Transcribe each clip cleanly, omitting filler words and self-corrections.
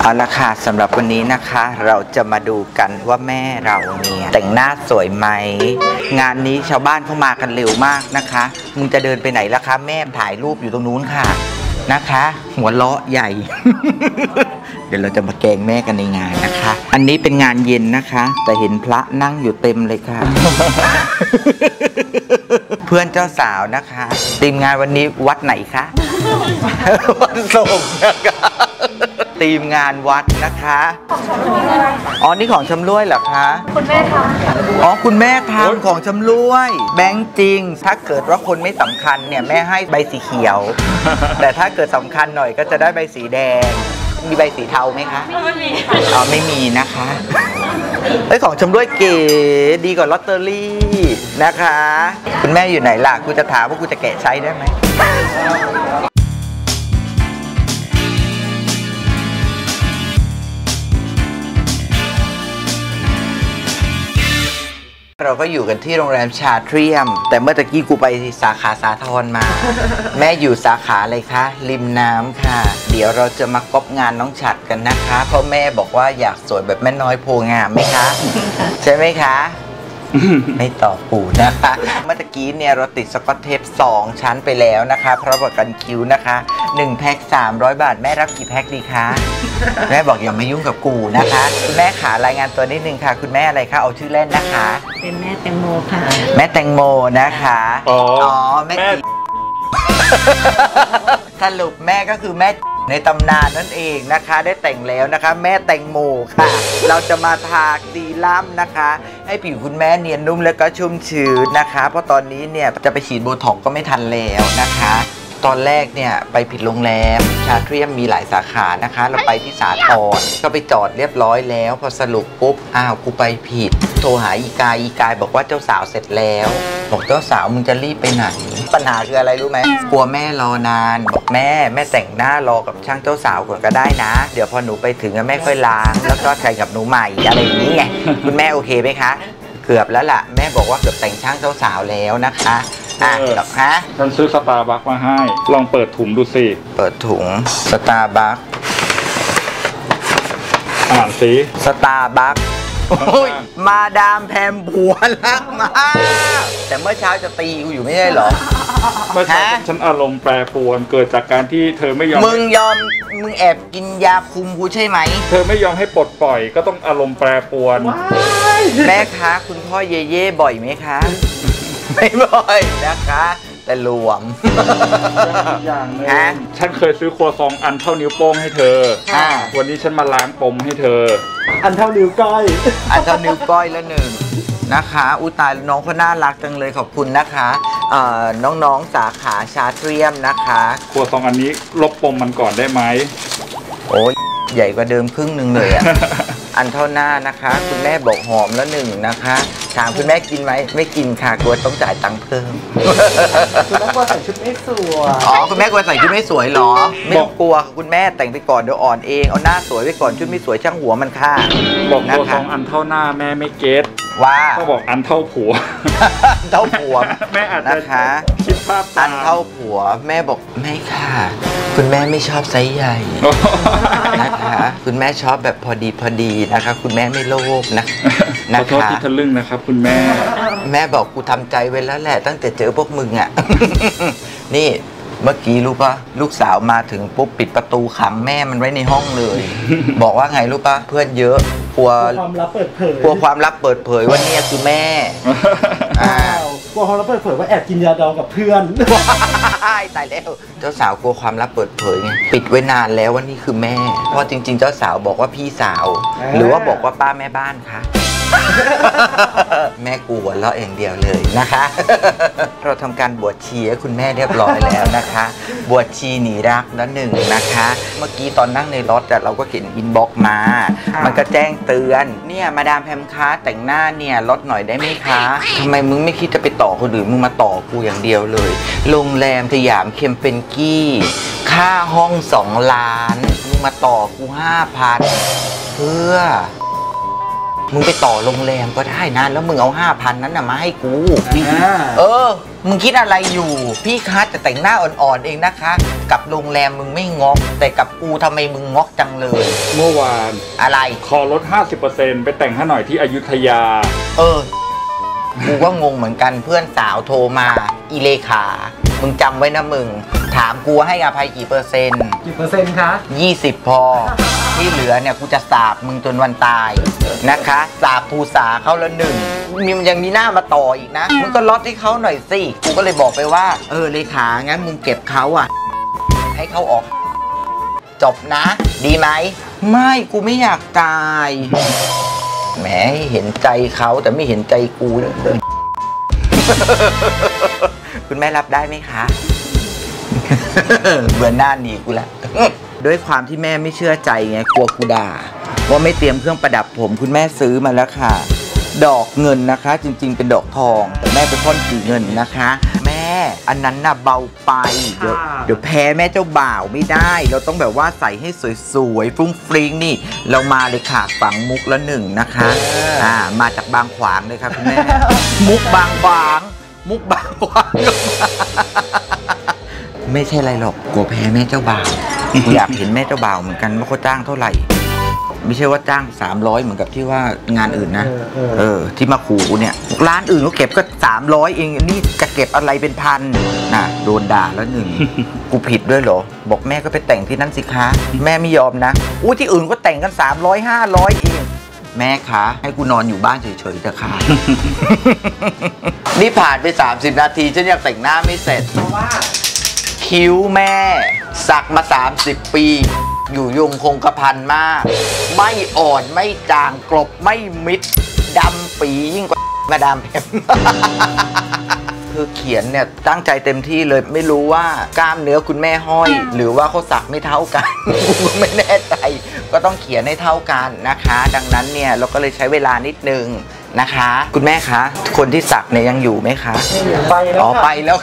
เอาละค่ะสำหรับวันนี้นะคะเราจะมาดูกันว่าแม่เราเนี่ยแต่งหน้าสวยไหมงานนี้ชาวบ้านเข้ามากันเร็วมากนะคะมึงจะเดินไปไหนล่ะคะแม่ถ่ายรูปอยู่ตรงนู้นค่ะนะคะหัวเราะใหญ่ เดี๋ยวเราจะมาแกล้งแม่กันในงานนะคะอันนี้เป็นงานเย็นนะคะแต่เห็นพระนั่งอยู่เต็มเลยค่ะ เพื่อนเจ้าสาวนะคะทีมงานวันนี้วัดไหนคะ วัดสงฆ์นะคะทีมงานวัดนะคะอ๋อนี่ของชำร่วยเหรอคะคุณแม่ทำอ๋อคุณแม่ทำของชำร่วยแบงค์จริงถ้าเกิดว่าคนไม่สำคัญเนี่ยแม่ให้ใบสีเขียว แต่ถ้าเกิดสำคัญหน่อยก็จะได้ใบสีแดงมีใบสีเทาไหมคะไม่มีอ๋อไม่มีนะคะไอ้ของชำร่วยเก๋ดีกว่าลอตเตอรี่นะคะคุณแม่อยู่ไหนล่ะกูจะถามว่ากูจะแกะใช้ได้ไหมเราก็อยู่กันที่โรงแรมชาเทียมแต่เมื่อตะกี้กูไปสาขาสาทรมา แม่อยู่สาขาอะไรคะริมน้ำค่ะเดี๋ยวเราจะมาก๊อปงานน้องฉัดกันนะคะเพราะแม่บอกว่าอยากสวยแบบแม่น้อยโพงามไหมคะ ใช่ไหมคะ ไม่ตอบกูนะคะเมื่อกี้เนี่ยเราติดสกอตเทป2ชั้นไปแล้วนะคะเพราะประกันคิวนะคะ1แพ็ค300 บาทแม่รับกี่แพ็คดีคะแม่บอกอย่ามายุ่งกับกูนะคะคุณแม่ขารายงานตัวนิดนึงค่ะคุณแม่อะไรคะเอาชื่อเล่นนะคะเป็นแม่แตงโมค่ะแม่แตงโมนะคะอ๋อแม่สรุปแม่ก็คือแม่ในตำนานนั่นเองนะคะได้แต่งแล้วนะคะแม่แตงโมค่ะเราจะมาทาซีรั่มนะคะให้ผิวคุณแม่เนียนนุ่มและก็ชุ่มชื้นนะคะเพราะตอนนี้เนี่ยจะไปฉีดโบท็อกซ์ก็ไม่ทันแล้วนะคะตอนแรกเนี่ยไปผิดโรงแรมชาเทียมมีหลายสาขานะคะเราไปที่สาทรก็ไปจอดเรียบร้อยแล้วพอสรุปปุ๊บอ้าวกูไปผิดโทรหาอีกายบอกว่าเจ้าสาวเสร็จแล้วบอกเจ้าสาวมึงจะรีบไปไหนปัญหาคืออะไรรู้ไหมกลัวแม่รอนานบอกแม่แต่งหน้ารอกับช่างเจ้าสาวก่อนก็ได้นะเดี๋ยวพอหนูไปถึงแม่ค่อยล้างแล้วก็ใส่กับหนูใหม่อะไรอย่างนี้ไงคุณแม่โอเคไหมคะเกือบแล้วล่ะแม่บอกว่าเกือบแต่งช่างเจ้าสาวแล้วนะคะหรอคะฉันซื้อสตาร์บัคมาให้ลองเปิดถุงดูสิเปิดถุงสตาร์บัคอ่านสิสตาร์บัคมาดามแพมผัวรักมากแต่เมื่อเช้าจะตีกูอยู่ไม่ใช่เหรอเมื่อเช้าฉันอารมณ์แปรปรวนเกิดจากการที่เธอไม่ยอมมึงแอบกินยาคุมกูใช่ไหมเธอไม่ยอมให้ปลดปล่อยก็ต้องอารมณ์แปรปรวนแม่คะคุณพ่อเย่บ่อยไหมคะไม่บ่อยนะคะแต่รวมอย่างนึงฉันเคยซื้อครัวซองอันเท่านิ้วโป้งให้เธอวันนี้ฉันมาล้างปมให้เธออันเท่านิ้วก้อยอันเท่านิ้วก้อยละหนึ่งนะคะอุตายน้องเขาน่ารักจังเลยขอบคุณนะคะน้องๆสาขาชาเทียมนะคะครัวซองอันนี้ลบปมมันก่อนได้ไหมโอ้ยใหญ่กว่าเดิมครึ่งหนึ่งเลยอ่ะ อันเท่าหน้านะคะคุณแม่บอกหอมละหนึ่งนะคะถามคุณแม่กินไหมไม่กินค่ะกลัวต้องจ่ายตังค์เพิ่มคุณแม่กลัวใส่ชุดไม่สวยอ๋อคุณแม่กลัวใส่ชุดไม่สวยหรอไม่ต้องกลัวคุณแม่แต่งไปก่อนเดี๋ยวอ่อนเองเอาหน้าสวยไปก่อนชุดไม่สวยช่างหัวมันค่ะบอกครัวซองอันเท่าหน้าแม่ไม่เก็ตว่าก็บอกอันเท่าผัวเท่าผัวแม่อาจจะนะคะคิดภาพอันเท่าผัวแม่บอกไม่ค่ะคุณแม่ไม่ชอบไซส์ใหญ่นะคะคุณแม่ชอบแบบพอดีนะคะคุณแม่ไม่โลภนะขอโทษที่ทะลึ่งนะครับคุณแม่บอกกูทำใจไว้แล้วแหละตั้งแต่เจอพวกมึงอ่ะ นี่เมื่อกี้รู้ปะลูกสาวมาถึงปุ๊บปิดประตูขังแม่มันไว้ในห้องเลย บอกว่าไงรู้ปะเพื่อนเยอะกลัวความลับเปิดเผยว่าเนี่ยคือแม่กลัวความลับเปิดเผยว่าแอบกินยาดองกับเพื่อนตายแล้วเจ้าสาวกลัวความลับเปิดเผยไงปิดไว้นานแล้วว่านี่คือแม่เพราะจริงๆเจ้าสาวบอกว่าพี่สาวหรือว่าบอกว่าป้าแม่บ้านคะแม่กูหัวเราะอย่างเดียวเลยนะคะเราทำการบวชชีให้คุณแม่เรียบร้อยแล้วนะคะบวชชีหนีรักแล้วหนึ่งนะคะเมื่อกี้ตอนนั่งในรถเราก็เห็นอินบ็อกซ์มามันก็แจ้งเตือนเนี่ยมาดามแพมค้าแต่งหน้าเนี่ยลดหน่อยได้ไหมคะทำไมมึงไม่คิดจะไปต่อคนอื่นมึงมาต่อกูอย่างเดียวเลยโรงแรมสยามเคมเปนกี้ค่าห้อง2 ล้านมึงมาต่อกู5,000เพื่อมึงไปต่อโรงแรมก็ได้นะแล้วมึงเอา5,000นั้นมาให้กูมึงคิดอะไรอยู่พี่คะจะแต่งหน้าอ่อนๆเองนะคะกับโรงแรมมึงไม่งอกแต่กับกูทำไมมึงงอกจังเลยเมื่อวานอะไรขอลด 50% ไปแต่งให้หน่อยที่อยุธยากูก็งงเหมือนกันเพื่อนสาวโทรมาอีเลขามึงจำไว้นะมึงถามกูให้อภัยกี่เปอร์เซ็นต์คะ 20 พอที่เหลือเนี่ยกูจะสาบมึงจนวันตายนะคะสาบภูษาเขาแล้ว1มันยังมีหน้ามาต่ออีกนะมึงก็ลดให้เขาหน่อยสิกูก็เลยบอกไปว่าเลขางั้นมึงเก็บเขาอะให้เขาออกจบนะดีไหมไม่กูไม่อยากตายแหมเห็นใจเขาแต่ไม่เห็นใจกูเลยคุณแม่รับได้ไหมคะเบื่อหน้าหนีกูละด้วยความที่แม่ไม่เชื่อใจไงกลัวกูด่าว่าไม่เตรียมเครื่องประดับผมคุณแม่ซื้อมาแล้วค่ะดอกเงินนะคะจริงๆเป็นดอกทองแต่แม่เป็นพ่นสีเงินนะคะแม่อันนั้นน่ะเบาไปเดี๋ยวแพ้แม่เจ้าบ่าวไม่ได้เราต้องแบบว่าใส่ให้สวยๆฟุ้งฟริ้งนี่เรามาเลยค่ะฝังมุกละ1นะคะมาจากบางขวางเลยค่ะคุณแม่มุกบางขวางมุกบางขวางไม่ใช่อะไรหรอกกลัวแพ้แม่เจ้าบ่าวกูอยากเห็นแม่เจ้าบ่าวเหมือนกันว่าเขาจ้างเท่าไหร่ไม่ใช่ว่าจ้าง300เหมือนกับที่ว่างานอื่นนะที่มาขู่กูเนี่ยร้านอื่นเขาเก็บก็300เองนี่จะเก็บอะไรเป็นพันนะโดนด่าแล้ว1กูผิดด้วยเหรอบอกแม่ก็ไปแต่งที่นั่นสิคะแม่ไม่ยอมนะที่อื่นก็แต่งกัน300 500เองแม่คะให้กูนอนอยู่บ้านเฉยๆเถอะค่ะ นี่ผ่านไป30 นาทีฉันยังแต่งหน้าไม่เสร็จเพราะว่าคิ้วแม่สักมา30 ปีอยู่ยงคงกระพันมากไม่อ่อนไม่จางกลบไม่มิดดำปียิ่งกว่ามาดามแพม คือเขียนเนี่ยตั้งใจเต็มที่เลยไม่รู้ว่ากล้ามเนื้อคุณแม่ห้อยหรือว่าเขาสักไม่เท่ากันกูไม่แน่ใจก็ต้องเขียนให้เท่ากันนะคะดังนั้นเนี่ยเราก็เลยใช้เวลานิดนึงนะคะคุณแม่คะคนที่สักเนี่ยยังอยู่ไหมคะไปแล้วไปแล้ว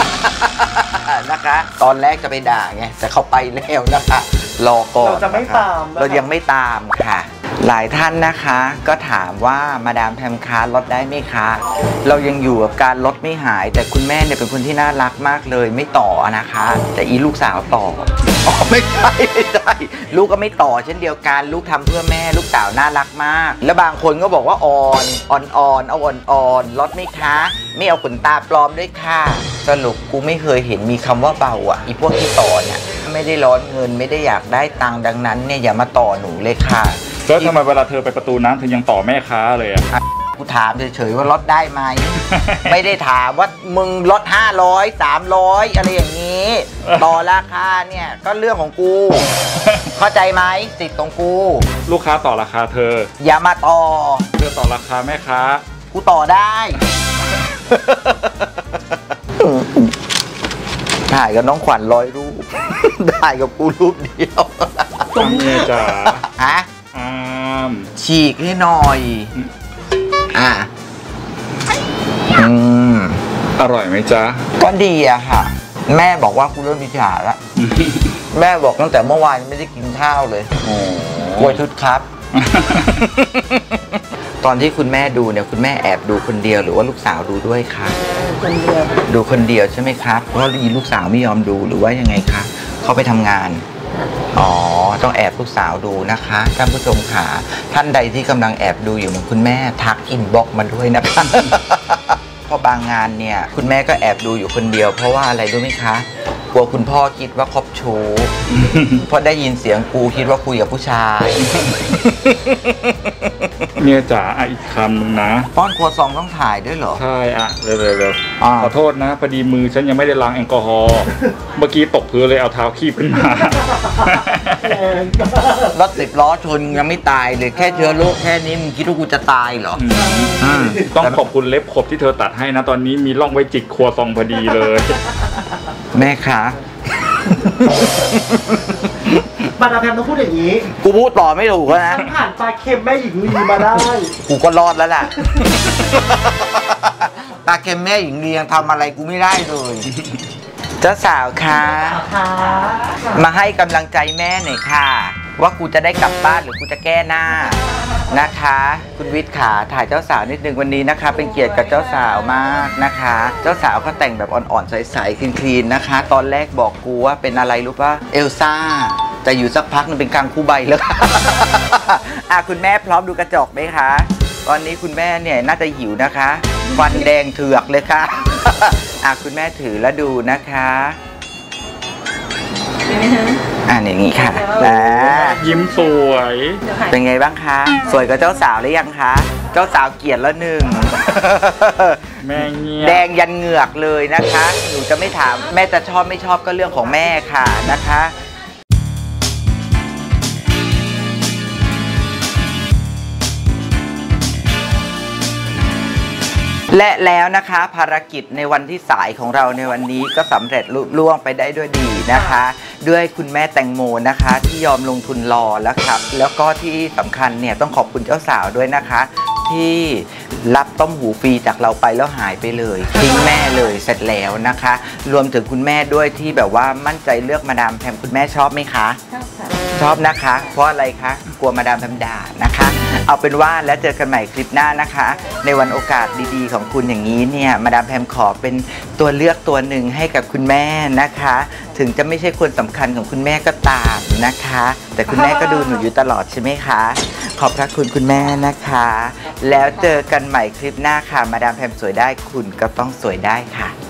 นะคะตอนแรกจะไปด่าไงแต่เขาไปแล้วนะคะรอก่อนเราจะไม่ตามเรายังไม่ตามค่ะหลายท่านนะคะก็ถามว่ามาดามแพมคะลดได้ไหมคะเรายังอยู่กับการลดไม่หายแต่คุณแม่เนี่ยเป็นคนที่น่ารักมากเลยไม่ต่อนะคะแต่อีลูกสาวต่อไม่ใช่ลูกก็ไม่ต่อเช่นเดียวกันลูกทำเพื่อแม่ลูกสาวน่ารักมากแล้วบางคนก็บอกว่าอ่อนเอาอ่อนลดไหมคะไม่เอาขนตาปลอมด้วยค่ะสรุปกูไม่เคยเห็นมีคำว่าเบาอ่ะอีพวกที่ต่อเนี่ยไม่ได้ร้อนเงินไม่ได้อยากได้ตังค์ดังนั้นเนี่ยอย่ามาต่อหนูเลยค่ะแล้วทำไมเวลาเธอไปประตูน้ำเธอยังต่อแม่ค้าเลยอ่ะกูถามเฉยๆว่าลดได้ไหม ไม่ได้ถามว่ามึงลด500 300อะไรอย่างนี้ต่อราคาเนี่ยก็เรื่องของกู เข้าใจไหมสิทธิ์ของกูลูกค้าต่อราคาเธออย่ามาต่อเธอต่อราคาแม่ค้ากูต่อได้ ถ่ายกับน้องขวัญ100 รูป ถ่ายกับกูรูปเดียวเมียจ๋าฉีกให้หน่อยอร่อยไหมจ๊ะก็ดีอะค่ะแม่บอกว่ากูเริ่มมีฉาแล้ว แม่บอกตั้งแต่เมื่อวานไม่ได้กินข้าวเลยกลัวชุดครับ ตอนที่คุณแม่ดูเนี่ยคุณแม่แอบดูคนเดียวหรือว่าลูกสาวดูด้วยคะคนเดียวดูคนเดียวใช่ไหมครับเพราะลูกสาวไม่ยอมดูหรือว่ายังไงคะเขาไปทำงานต้องแอบลูกสาวดูนะคะท่านผู้ชมค่ะท่านใดที่กำลังแอบดูอยู่เหมือนคุณแม่ทักอินบ็อกซ์มาด้วยนะคะเพราะบางงานเนี่ยคุณแม่ก็แอบดูอยู่คนเดียวเพราะว่าอะไรรู้ไหมคะกลัวคุณพ่อคิดว่าคบชู้เพราะได้ยินเสียงกูคิดว่าคุยกับผู้ชายเมียจ๋าอีกคำนึงนะป้อนครัวซองต้องถ่ายด้วยเหรอใช่เร็วขอโทษนะพอดีมือฉันยังไม่ได้ล้างแอลกอฮอล์เมื่อกี้ตกพื้นเลยเอาเท้าคีบขึ้นมารถ10 ล้อชนยังไม่ตายเลยแค่เชื้อโรคแค่นี้มึงคิดว่ากูจะตายเหรอต้องขอบคุณเล็บขบที่เธอตัดให้นะตอนนี้มีร่องไว้จิกครัวซองพอดีเลยแม่คะมาดามแพมต้องพูดอย่างนี้กูพูดต่อไม่ถูกนะฉันผ่านปลาเค็มแม่หญิงลีมาได้กูก็รอดแล้วล่ะปลาเค็มแม่หญิงลียังทำอะไรกูไม่ได้เลยเจ้าสาวคะมาให้กำลังใจแม่หน่อยค่ะว่ากูจะได้กลับบ้านหรือกูจะแก้หน้านะคะ คุณวิทย์ขาถ่ายเจ้าสาวนิดนึงวันนี้นะคะ เป็นเกียรติกับเจ้าสาวมากนะคะ เจ้าสาวเขาแต่งแบบอ่อนๆใสๆคลีนๆนะคะ ตอนแรกบอกกูว่าเป็นอะไรรู้ป่ะเอลซ่าแต่อยู่สักพักนึงเป็นกางคู่ใบแล้วคุณแม่พร้อมดูกระจกไหมคะตอนนี้คุณแม่เนี่ยน่าจะหิวนะคะฟันแดงเถือกเลยค่ะคุณแม่ถือแล้วดูนะคะอย่างนี้ค่ะยิ้มสวยเป็นไงบ้างคะสวยกับเจ้าสาวหรือยังคะเจ้าสาวเกลียดแล้วหนึ่งแม่เงียบแดงยันเหงือกเลยนะคะหนูจะไม่ถามแม่จะชอบไม่ชอบก็เรื่องของแม่ค่ะนะคะและแล้วนะคะภารกิจในวันที่สายของเราในวันนี้ก็สำเร็จลุล่วงไปได้ด้วยดีนะคะด้วยคุณแม่แตงโมนะคะที่ยอมลงทุนรอแล้วครับแล้วก็ที่สำคัญเนี่ยต้องขอบคุณเจ้าสาวด้วยนะคะที่รับต้มหูฟรีจากเราไปแล้วหายไปเลยทิ้งแม่เลยเสร็จแล้วนะคะรวมถึงคุณแม่ด้วยที่แบบว่ามั่นใจเลือกมาดามแพมคุณแม่ชอบไหมคะชอบค่ะชอบนะคะเพราะอะไรคะกลัวมาดามแพมด่านะคะเอาเป็นว่าแล้วเจอกันใหม่คลิปหน้านะคะในวันโอกาสดีๆของคุณอย่างนี้เนี่ยมาดามแพมขอเป็นตัวเลือกตัวหนึ่งให้กับคุณแม่นะคะถึงจะไม่ใช่คนสำคัญของคุณแม่ก็ตามนะคะแต่คุณแม่ก็ดูหนูอยู่ตลอดใช่ไหมคะขอบพระคุณคุณแม่นะคะแล้วเจอกันใหม่คลิปหน้าค่ะมาดามแพมสวยได้คุณก็ต้องสวยได้ค่ะ